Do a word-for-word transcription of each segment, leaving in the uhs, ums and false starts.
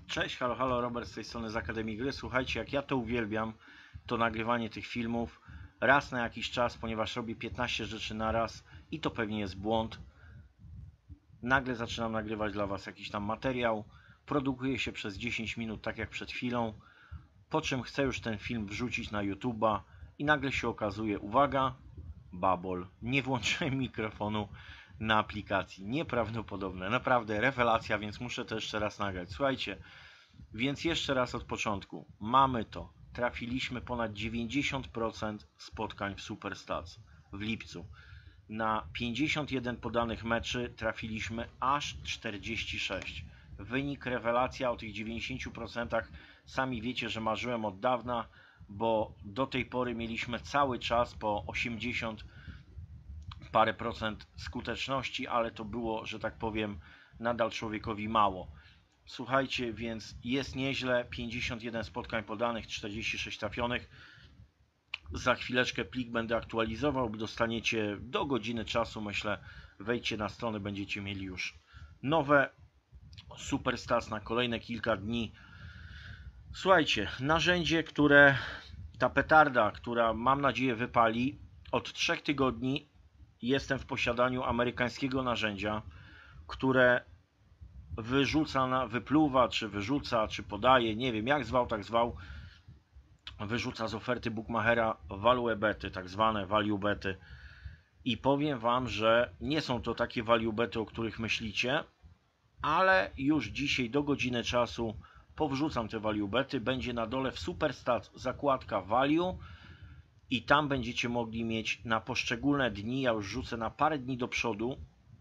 Cześć, halo, halo, Robert z tej strony z Akademii Gry. Słuchajcie, jak ja to uwielbiam, to nagrywanie tych filmów raz na jakiś czas, ponieważ robię piętnaście rzeczy na raz i to pewnie jest błąd. Nagle zaczynam nagrywać dla Was jakiś tam materiał, produkuje się przez dziesięć minut, tak jak przed chwilą, po czym chcę już ten film wrzucić na YouTube'a i nagle się okazuje, uwaga, babol, nie włączyłem mikrofonu na aplikacji. Nieprawdopodobne, naprawdę rewelacja, więc muszę to jeszcze raz nagrać. Słuchajcie, więc jeszcze raz od początku. Mamy to. Trafiliśmy ponad dziewięćdziesiąt procent spotkań w Superstats w lipcu. Na pięćdziesiąt jeden podanych meczy trafiliśmy aż czterdzieści sześć. Wynik rewelacja o tych dziewięćdziesięciu procentach. Sami wiecie, że marzyłem od dawna, bo do tej pory mieliśmy cały czas po osiemdziesiąt parę procent skuteczności, ale to było, że tak powiem, nadal człowiekowi mało. Słuchajcie, więc jest nieźle, pięćdziesiąt jeden spotkań podanych, czterdzieści sześć trafionych. Za chwileczkę plik będę aktualizował, dostaniecie do godziny czasu, myślę, wejdźcie na stronę, będziecie mieli już nowe Superstats na kolejne kilka dni. Słuchajcie, narzędzie, które, ta petarda, która mam nadzieję wypali, od trzech tygodni jestem w posiadaniu amerykańskiego narzędzia, które wyrzuca, na, wypluwa, czy wyrzuca, czy podaje, nie wiem jak zwał, tak zwał, wyrzuca z oferty bookmachera value bety, tak zwane value bety. I powiem Wam, że nie są to takie value bety, o których myślicie, ale już dzisiaj do godziny czasu powrzucam te value bety. Będzie na dole w Superstats zakładka value i tam będziecie mogli mieć na poszczególne dni, ja już rzucę na parę dni do przodu,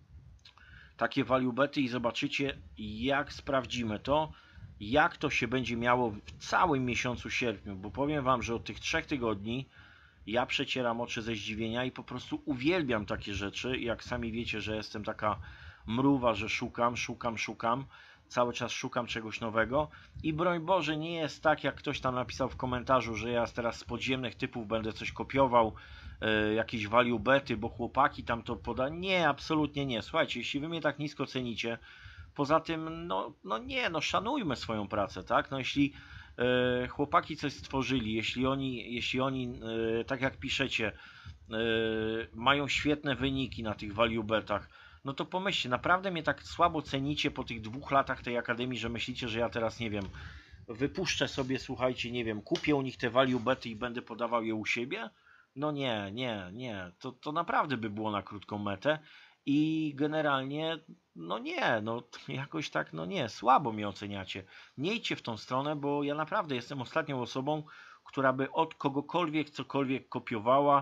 takie value bety i zobaczycie, jak sprawdzimy to, jak to się będzie miało w całym miesiącu sierpniu, bo powiem Wam, że od tych trzech tygodni ja przecieram oczy ze zdziwienia i po prostu uwielbiam takie rzeczy. Jak sami wiecie, że jestem taka mruwa, że szukam, szukam, szukam, cały czas szukam czegoś nowego i broń Boże, nie jest tak, jak ktoś tam napisał w komentarzu, że ja teraz z podziemnych typów będę coś kopiował, yy, jakieś value bety, bo chłopaki tam to poda. Nie, absolutnie nie. Słuchajcie, jeśli wy mnie tak nisko cenicie, poza tym, no, no nie, no szanujmy swoją pracę, tak? No jeśli yy, chłopaki coś stworzyli, jeśli oni, jeśli oni yy, tak jak piszecie, yy, mają świetne wyniki na tych value betach, no to pomyślcie, naprawdę mnie tak słabo cenicie po tych dwóch latach tej akademii, że myślicie, że ja teraz, nie wiem, wypuszczę sobie, słuchajcie, nie wiem, kupię u nich te value bety i będę podawał je u siebie? No nie, nie, nie, to, to naprawdę by było na krótką metę i generalnie, no nie, no jakoś tak, no nie, słabo mnie oceniacie. Nie idźcie w tą stronę, bo ja naprawdę jestem ostatnią osobą, która by od kogokolwiek cokolwiek kopiowała.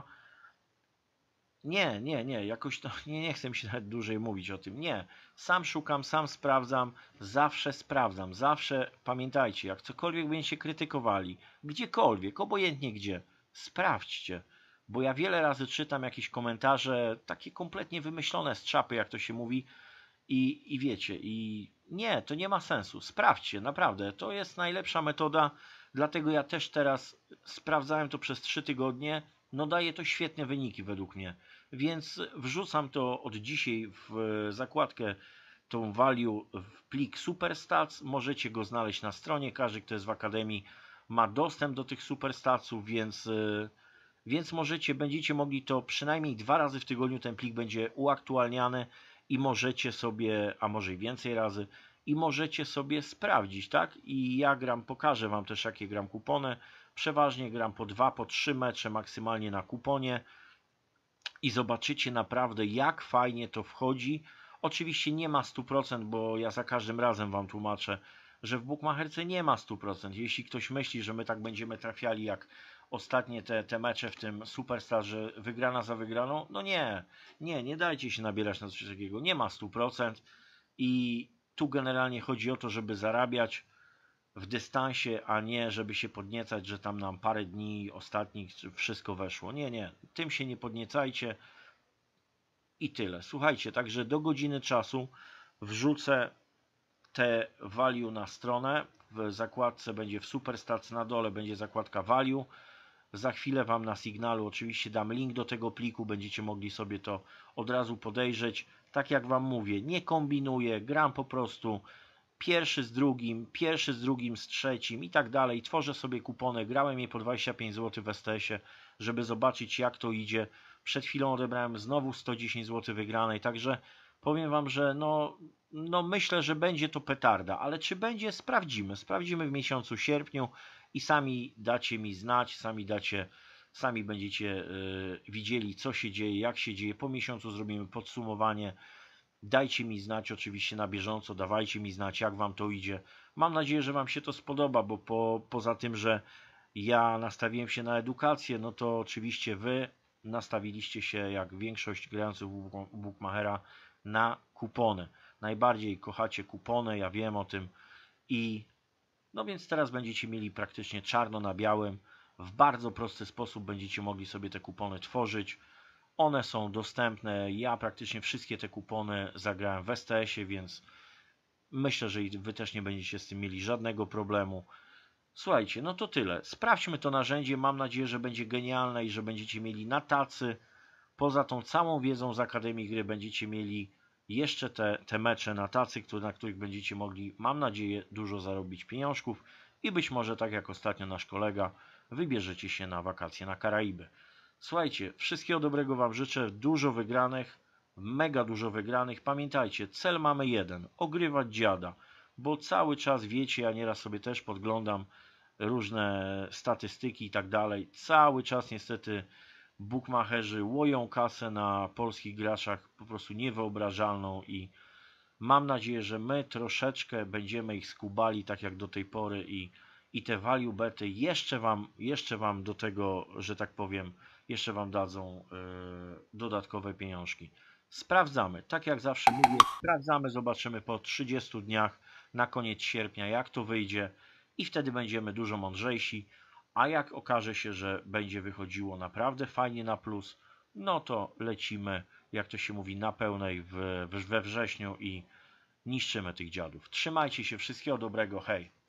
Nie, nie, nie, jakoś to nie, nie chcę mi się nawet dłużej mówić o tym. Nie, sam szukam, sam sprawdzam, zawsze sprawdzam, zawsze pamiętajcie, jak cokolwiek będziecie krytykowali, gdziekolwiek, obojętnie gdzie, sprawdźcie, bo ja wiele razy czytam jakieś komentarze, takie kompletnie wymyślone z czapy, jak to się mówi, i, i wiecie, i nie, to nie ma sensu, sprawdźcie, naprawdę, to jest najlepsza metoda, dlatego ja też teraz sprawdzałem to przez trzy tygodnie, no daje to świetne wyniki według mnie, więc wrzucam to od dzisiaj w zakładkę tą value w plik Superstats, możecie go znaleźć na stronie, każdy kto jest w Akademii ma dostęp do tych Superstatsów, więc, więc możecie, będziecie mogli to przynajmniej dwa razy w tygodniu ten plik będzie uaktualniany i możecie sobie, a może i więcej razy, i możecie sobie sprawdzić, tak? I ja gram, pokażę Wam też jakie gram kupony, przeważnie gram po dwa, po trzy mecze maksymalnie na kuponie i zobaczycie naprawdę jak fajnie to wchodzi. Oczywiście nie ma stu procent, bo ja za każdym razem Wam tłumaczę, że w bookmacherce nie ma stu procent. Jeśli ktoś myśli, że my tak będziemy trafiali jak ostatnie te, te mecze w tym Superstar, że wygrana za wygraną, no nie, nie, nie dajcie się nabierać na coś takiego, nie ma stu procent i tu generalnie chodzi o to, żeby zarabiać w dystansie, a nie żeby się podniecać, że tam nam parę dni ostatnich wszystko weszło. Nie, nie, tym się nie podniecajcie i tyle. Słuchajcie, także do godziny czasu wrzucę te value na stronę. W zakładce będzie w Superstats na dole będzie zakładka value. Za chwilę Wam na sygnalu oczywiście dam link do tego pliku, będziecie mogli sobie to od razu podejrzeć. Tak jak Wam mówię, nie kombinuję, gram po prostu pierwszy z drugim, pierwszy z drugim z trzecim i tak dalej. Tworzę sobie kupony, grałem je po dwadzieścia pięć złotych w S T S-ie, żeby zobaczyć jak to idzie. Przed chwilą odebrałem znowu sto dziesięć złotych wygranej, także powiem Wam, że no, no myślę, że będzie to petarda, ale czy będzie? Sprawdzimy. Sprawdzimy w miesiącu sierpniu i sami dacie mi znać, sami dacie, sami będziecie yy, widzieli co się dzieje, jak się dzieje. Po miesiącu zrobimy podsumowanie. Dajcie mi znać oczywiście na bieżąco, dawajcie mi znać jak Wam to idzie. Mam nadzieję, że Wam się to spodoba, bo po, poza tym, że ja nastawiłem się na edukację, no to oczywiście Wy nastawiliście się, jak większość grających u Bookmachera, na kupony. Najbardziej kochacie kupony, ja wiem o tym i no więc teraz będziecie mieli praktycznie czarno na białym. W bardzo prosty sposób będziecie mogli sobie te kupony tworzyć. One są dostępne. Ja praktycznie wszystkie te kupony zagrałem w S T S-ie, więc myślę, że Wy też nie będziecie z tym mieli żadnego problemu. Słuchajcie, no to tyle. Sprawdźmy to narzędzie. Mam nadzieję, że będzie genialne i że będziecie mieli na tacy. Poza tą całą wiedzą z Akademii Gry będziecie mieli jeszcze te, te mecze na tacy, które, na których będziecie mogli, mam nadzieję, dużo zarobić pieniążków i być może, tak jak ostatnio nasz kolega, wybierzecie się na wakacje na Karaiby. Słuchajcie, wszystkiego dobrego Wam życzę, dużo wygranych, mega dużo wygranych. Pamiętajcie, cel mamy jeden, ogrywać dziada, bo cały czas wiecie, ja nieraz sobie też podglądam różne statystyki i tak dalej, cały czas niestety bookmacherzy łoją kasę na polskich graczach po prostu niewyobrażalną i mam nadzieję, że my troszeczkę będziemy ich skubali tak jak do tej pory i, i te value bety jeszcze wam, jeszcze wam do tego, że tak powiem, jeszcze Wam dadzą yy, dodatkowe pieniążki. Sprawdzamy, tak jak zawsze mówię, sprawdzamy, zobaczymy po trzydziestu dniach na koniec sierpnia jak to wyjdzie i wtedy będziemy dużo mądrzejsi, a jak okaże się, że będzie wychodziło naprawdę fajnie na plus, no to lecimy, jak to się mówi, na pełnej w, we wrześniu i niszczymy tych dziadów. Trzymajcie się, wszystkiego dobrego, hej!